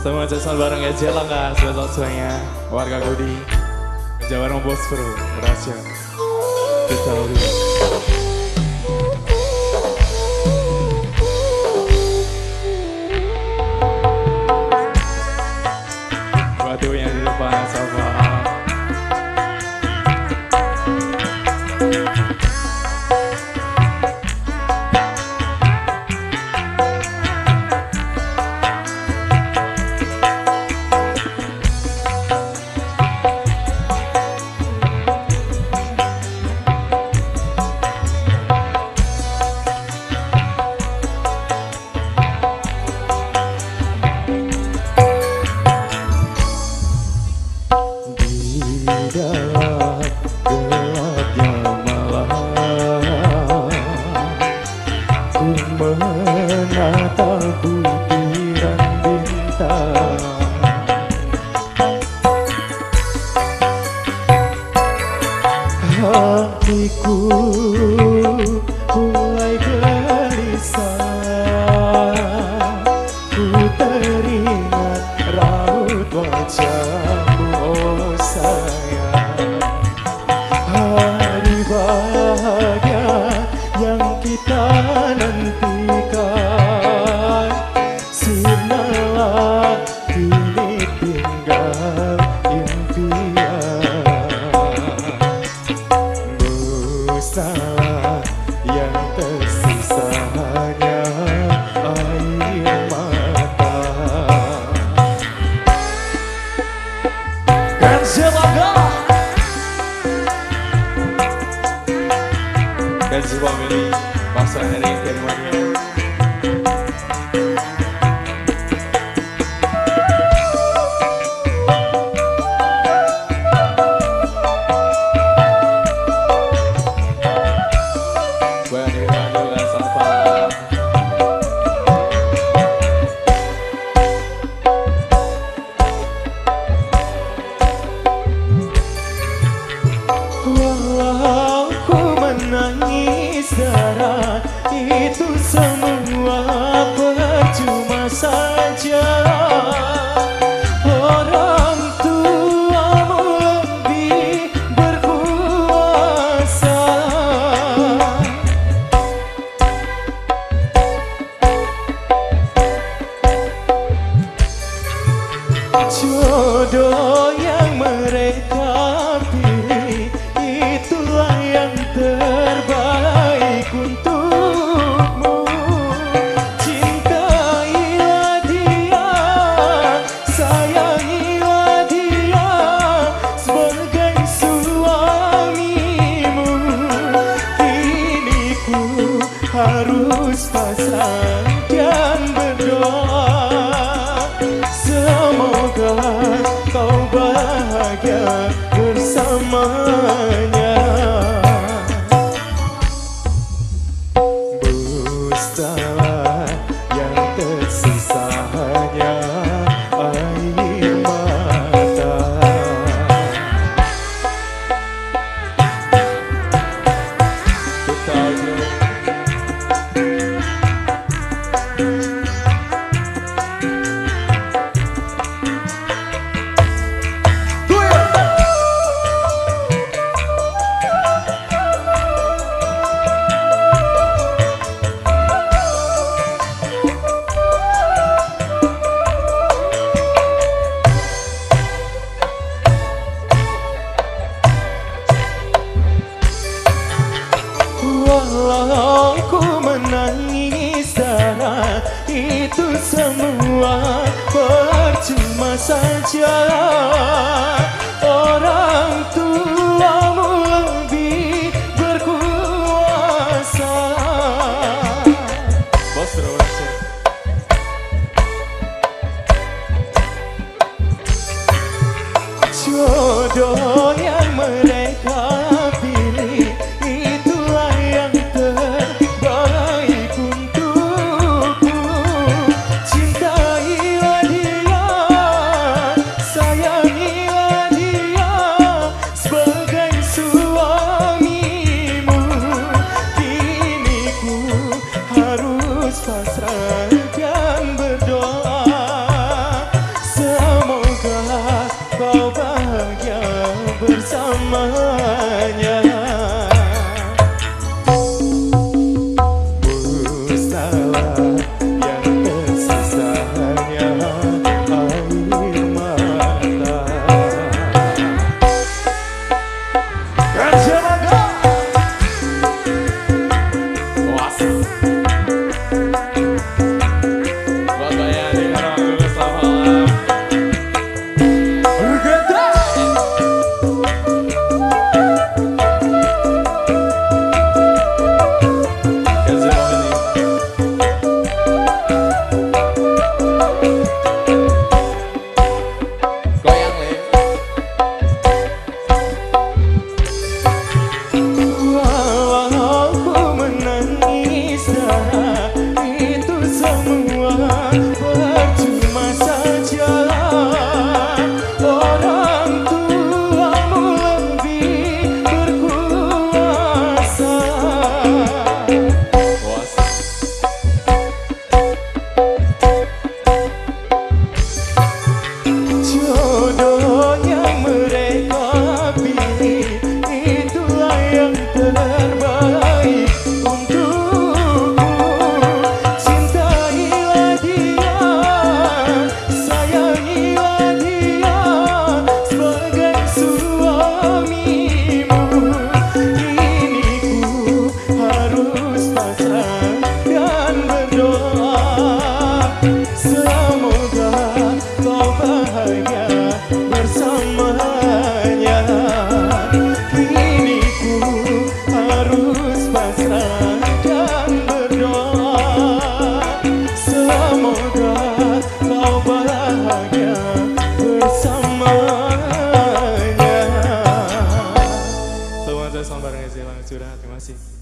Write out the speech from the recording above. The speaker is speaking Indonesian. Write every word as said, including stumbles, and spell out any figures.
Semua jalan bareng ya Jela kan, sudah semuanya warga Gudi, Jawa Bos Pro, Rahasia, kita batu yang di depan sama. Menata butiran bintang, hatiku mulai gelisah. Ku teringat raut wajahmu, oh sayang. Hari bahagia yang kita nantikan, sirnalah kini tinggal impian. Musnahlah yang tersisa hanya air mata. Dan Jelaga dan sebuah milik Pasar Heri Firmania. Walau ku menangis darah, itu semua percuma saja. Orang tuamu lebih berkuasa. Jodoh yang mereka pilih, itulah yang terbaik untukmu. Cintailah dia, sayangilah dia sebagai suamimu. Kini ku harus pasrah dan berdoa, semoga kau bahagia bersamanya. Musnahlah yang tersisa hanya air mata. Walau ku menangis darah, itu semua percuma saja. Orang tuamu lebih berkuasa. Bos berorasi. Jodoh yang mereka pilih, itulah yang terbaik untukku. Cintailah dia, sayangilah bersamanya. Musnahlah yang tersisa hanya air mata. Gajah was buat bayani orang dulu selamat malam. Percuma saja orang tuamu lebih berkuasa. Jodoh yang mereka pilih itulah yang terbaik untukku. Cintailah dia, sayangilah dia sebagai suamimu. Kini ku harus pasrah dan berdoa, semoga kau bahagia bersamanya. Kini ku harus pasrah dan berdoa, semoga kau bahagia bersamanya. Selamat datang bareng Ezelang Curhat. Terima kasih.